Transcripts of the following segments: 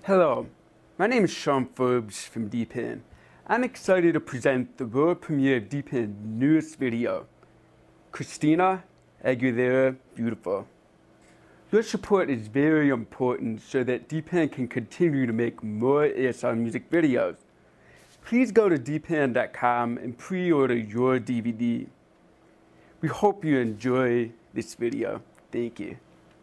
Hello, my name is Sean Forbes from DPN. I'm excited to present the world premiere of DPN's newest video, Christina Aguilera Beautiful. Your support is very important so that DPN can continue to make more ASL music videos. Please go to dpn.com and pre-order your DVD. We hope you enjoy this video. Thank you.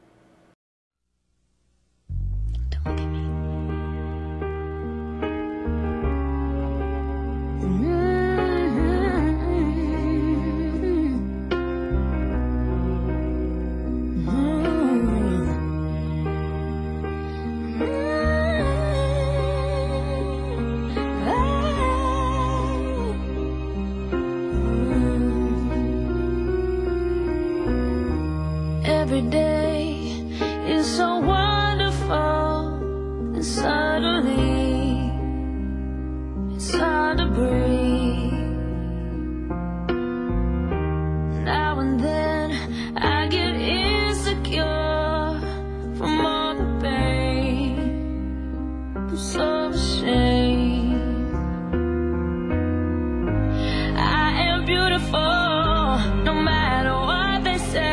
Every day is so wonderful, and suddenly it's hard to breathe. Now and then I get insecure from all the pain. I'm so ashamed. I am beautiful, no matter what they say.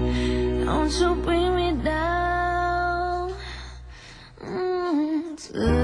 Don't you bring me down today.